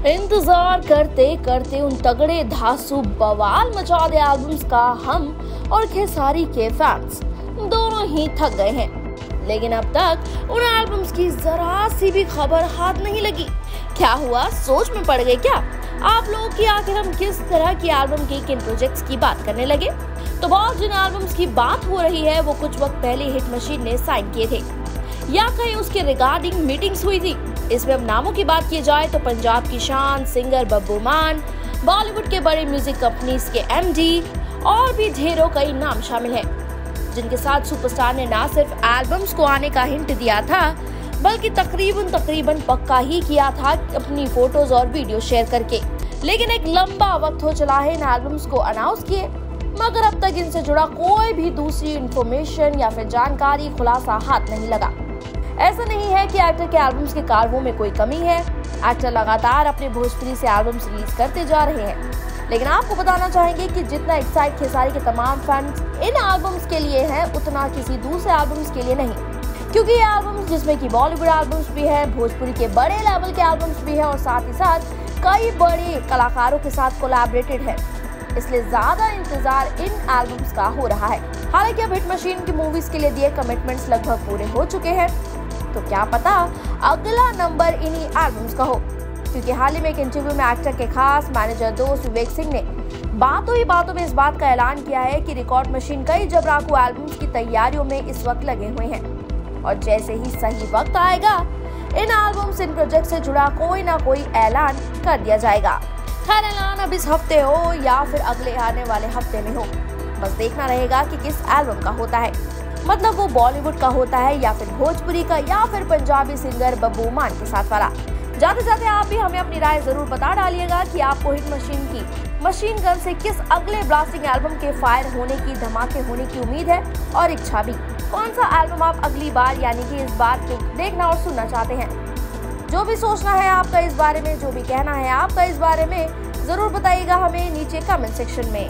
इंतजार करते करते उन तगड़े धांसू बवाल मचा दे एल्बम्स का हम और खेसारी के फैंस दोनों ही थक गए हैं। लेकिन अब तक उन एल्बम्स की जरा सी भी खबर हाथ नहीं लगी। क्या हुआ, सोच में पड़ गए क्या आप लोग कि आखिर हम किस तरह की एल्बम के किन प्रोजेक्ट्स की बात करने लगे? तो बहुत जिन एल्बम्स की बात हो रही है वो कुछ वक्त पहले हिट मशीन ने साइन किए थे या कहीं उसके रिगार्डिंग मीटिंग्स हुई थी। इसमें अब नामों की बात की जाए तो पंजाब की शान सिंगर बब्बू मान, बॉलीवुड के बड़े म्यूजिक कंपनीज के एमडी और भी ढेरों कई नाम शामिल हैं, जिनके साथ सुपरस्टार ने न सिर्फ एल्बम्स को आने का हिंट दिया था बल्कि तकरीबन पक्का ही किया था अपनी फोटोज और वीडियो शेयर करके। लेकिन एक लंबा वक्त हो चला है इन एल्बम्स को अनाउंस किए, मगर अब तक इनसे जुड़ा कोई भी दूसरी इंफॉर्मेशन या फिर जानकारी खुलासा हाथ नहीं लगा। ऐसा नहीं है कि एक्टर के एल्बम्स के कार्यों में कोई कमी है। एक्टर लगातार अपने भोजपुरी से एल्बम्स रिलीज करते जा रहे हैं, लेकिन आपको बताना चाहेंगे कि जितना एक्साइट खेसारी के तमाम फैंस इन एल्बम्स के लिए हैं उतना किसी दूसरे एल्बम्स के लिए नहीं, क्योंकि ये एल्बम्स जिसमें कि बॉलीवुड एल्बम्स भी है, भोजपुरी के बड़े लेवल के एल्बम्स भी है और साथ ही साथ कई बड़े कलाकारों के साथ कोलैबोरेटेड है, इसलिए ज्यादा इंतजार इन एल्बम्स का हो रहा है। हालांकि अब हिट मशीन की मूवीज के लिए दिए कमिटमेंट्स लगभग पूरे हो चुके हैं, तो क्या पता अगला नंबर इन्हीं एल्बम्स का हो, क्योंकि हाल ही में एक इंटरव्यू में एक्टर के खास मैनेजर दोस्त विवेक सिंह ने बातों ही बातों में इस बात का ऐलान किया है कि रिकॉर्ड मशीन कई जबराकू एल्बम्स की तैयारियों में इस वक्त लगे हुए हैं और जैसे ही सही वक्त आएगा इन एल्बम्स इन प्रोजेक्ट से जुड़ा कोई ना कोई ऐलान कर दिया जाएगा। खैर ऐलान अब इस हफ्ते हो या फिर अगले आने वाले हफ्ते में हो, बस देखना रहेगा कि किस एल्बम का होता है, मतलब वो बॉलीवुड का होता है या फिर भोजपुरी का या फिर पंजाबी सिंगर बब्बू मान के साथ वाला। जाते जाते आप भी हमें अपनी राय जरूर बता डालिएगा कि आपको हिट मशीन की मशीन गन से किस अगले ब्लास्टिंग एल्बम के फायर होने की, धमाके होने की उम्मीद है और इच्छा भी। कौन सा एल्बम आप अगली बार यानी कि इस बार देखना और सुनना चाहते हैं? जो भी सोचना है आपका इस बारे में, जो भी कहना है आपका इस बारे में, जरूर बताइएगा हमें नीचे कमेंट सेक्शन में।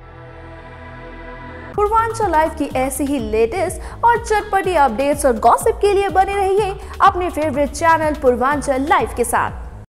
पूर्वांचल लाइव की ऐसी ही लेटेस्ट और चटपटी अपडेट्स और गॉसिप के लिए बने रहिए अपने फेवरेट चैनल पूर्वांचल लाइव के साथ।